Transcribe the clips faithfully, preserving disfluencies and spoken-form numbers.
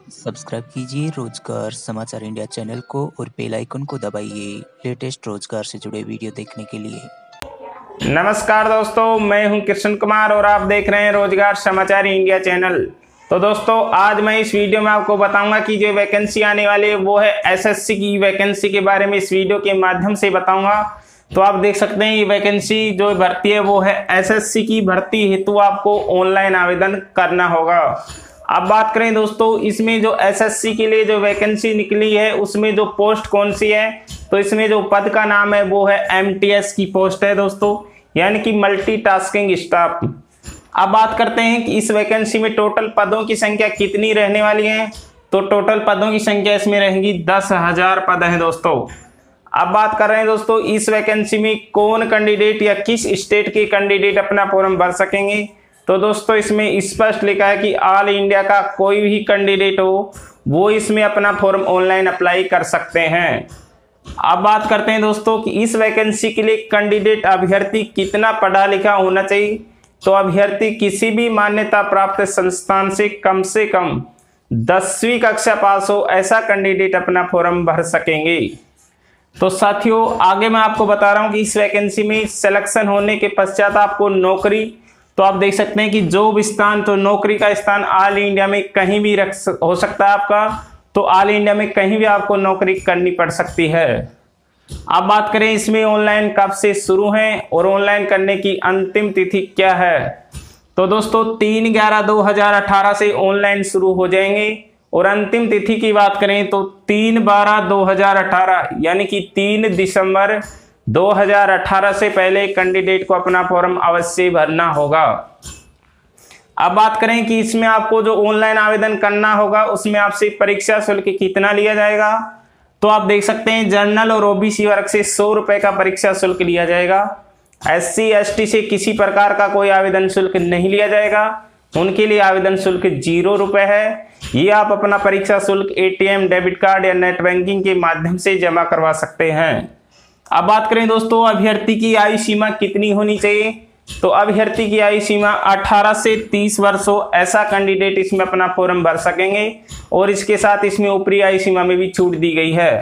Subscribe कीजिए रोजगार समाचार इंडिया चैनल को और बेल आइकन को दबाइए लेटेस्ट रोजगार से जुड़े वीडियो देखने के लिए। नमस्कार दोस्तों, मैं हूं कृष्ण कुमार और आप देख रहे हैं रोजगार समाचार इंडिया चैनल। तो दोस्तों, आज मैं इस वीडियो में आपको बताऊंगा कि जो वैकेंसी आने वाली है वो है एसएससी की वैकेंसी के बारे में इस वीडियो के माध्यम से बताऊंगा। तो आप देख सकते हैं ये वैकेंसी जो भर्ती है वो है एसएससी की भर्ती हेतु आपको ऑनलाइन आवेदन करना होगा। अब बात करें दोस्तों, इसमें जो एसएससी के लिए जो वैकेंसी निकली है उसमें जो पोस्ट कौन सी है, तो इसमें जो पद का नाम है वो है एमटीएस की पोस्ट है दोस्तों, यानी कि मल्टीटास्किंग स्टाफ। अब बात करते हैं कि इस वैकेंसी में टोटल पदों की संख्या कितनी रहने वाली है। तो टोटल पदों की संख्या इसमें रहेंगी दस हजार पद हैं दोस्तों। अब बात कर रहे हैं दोस्तों, इस वैकेंसी में कौन कैंडिडेट या किस स्टेट के कैंडिडेट अपना फॉर्म भर सकेंगे। तो दोस्तों, इसमें स्पष्ट लिखा है कि ऑल इंडिया का कोई भी कैंडिडेट हो वो इसमें अपना फॉर्म ऑनलाइन अप्लाई कर सकते हैं। अब बात करते हैं दोस्तों कि इस वैकेंसी के लिए कैंडिडेट अभ्यर्थी कितना पढ़ा लिखा होना चाहिए। तो अभ्यर्थी किसी भी मान्यता प्राप्त संस्थान से कम से कम दसवीं कक्षा पास हो, ऐसा कैंडिडेट अपना फॉर्म भर सकेंगे। तो साथियों, आगे मैं आपको बता रहा हूं कि इस वैकेंसी में सिलेक्शन होने के पश्चात आपको नौकरी, तो आप देख सकते हैं कि जॉब स्थान, तो नौकरी का स्थान ऑल इंडिया में कहीं भी रख हो सकता है आपका। तो ऑल इंडिया में कहीं भी आपको नौकरी करनी पड़ सकती है। अब बात करें इसमें ऑनलाइन कब से शुरू है और ऑनलाइन करने की अंतिम तिथि क्या है। तो दोस्तों, तीन ग्यारह दो हजार अठारह से ऑनलाइन शुरू हो जाएंगे और अंतिम तिथि की बात करें तो तीन बारह दो हजार अठारह यानी कि तीन दिसंबर दो हजार अठारह से पहले कैंडिडेट को अपना फॉर्म अवश्य भरना होगा। अब बात करें कि इसमें आपको जो ऑनलाइन आवेदन करना होगा उसमें आपसे परीक्षा शुल्क कितना लिया जाएगा। तो आप देख सकते हैं जनरल और ओबीसी वर्ग से सौ रुपए का परीक्षा शुल्क लिया जाएगा। एससी एसटी से किसी प्रकार का कोई आवेदन शुल्क नहीं लिया जाएगा, उनके लिए आवेदन शुल्क जीरो रुपए है। ये आप अपना परीक्षा शुल्क एटीएम, डेबिट कार्ड या नेट बैंकिंग के माध्यम से जमा करवा सकते हैं। अब बात करें दोस्तों, अभ्यर्थी की आयु सीमा कितनी होनी चाहिए। तो अभ्यर्थी की आयु सीमा अठारह से तीस वर्ष हो, ऐसा कैंडिडेट इसमें अपना फॉर्म भर सकेंगे और इसके साथ इसमें ऊपरी आयु सीमा में भी छूट दी गई है।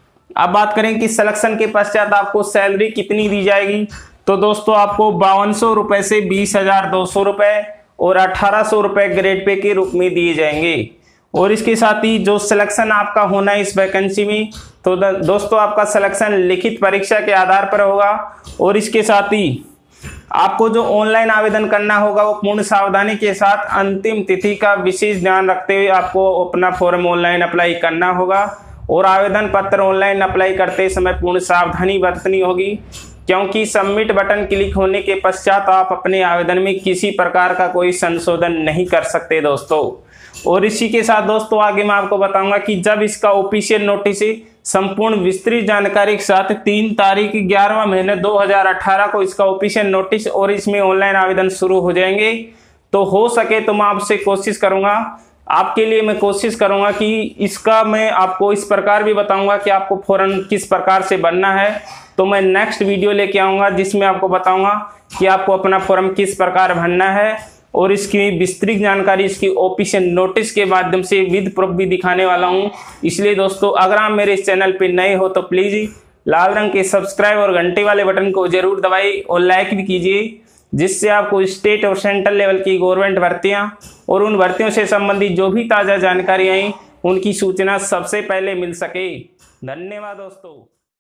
अब बात करें कि सिलेक्शन के पश्चात आपको सैलरी कितनी दी जाएगी। तो दोस्तों, आपको बावन सौ रुपए से बीस हजार दो सौ रुपए और अठारह सौ रुपए ग्रेड पे के रूप में दिए जाएंगे। और इसके साथ ही जो सिलेक्शन आपका होना है इस वैकेंसी में, तो दोस्तों आपका सिलेक्शन लिखित परीक्षा के आधार पर होगा। और इसके साथ ही आपको जो ऑनलाइन आवेदन करना होगा वो पूर्ण सावधानी के साथ अंतिम तिथि का विशेष ध्यान रखते हुए आपको अपना फॉर्म ऑनलाइन अप्लाई करना होगा। और आवेदन पत्र ऑनलाइन अप्लाई करते समय पूर्ण सावधानी बरतनी होगी, क्योंकि सबमिट बटन क्लिक होने के पश्चात आप अपने आवेदन में किसी प्रकार का कोई संशोधन नहीं कर सकते दोस्तों। और इसी के साथ दोस्तों, आगे मैं आपको बताऊंगा कि जब इसका ऑफिशियल नोटिस संपूर्ण विस्तृत जानकारी के साथ तीन तारीख ग्यारहवां महीने दो हजार अठारह को इसका ऑफिशियल नोटिस और इसमें ऑनलाइन आवेदन शुरू हो जाएंगे। तो हो सके तो मैं आपसे कोशिश करूंगा, आपके लिए मैं कोशिश करूंगा कि इसका मैं आपको इस प्रकार भी बताऊंगा कि आपको फॉर्म किस प्रकार से भरना है। तो मैं नेक्स्ट वीडियो लेके आऊंगा जिसमें आपको बताऊंगा कि आपको अपना फॉर्म किस प्रकार भरना है और इसकी विस्तृत जानकारी इसकी ऑफिशियल नोटिस के माध्यम से विद प्रूफ भी दिखाने वाला हूं। इसलिए दोस्तों, अगर आप मेरे इस चैनल पे नए हो तो प्लीज लाल रंग के सब्सक्राइब और घंटे वाले बटन को जरूर दबाइए और लाइक भी कीजिए, जिससे आपको स्टेट और सेंट्रल लेवल की गवर्नमेंट भर्तियां और उन भर्तियों से संबंधित जो भी ताज़ा जानकारी आई उनकी सूचना सबसे पहले मिल सके। धन्यवाद दोस्तों।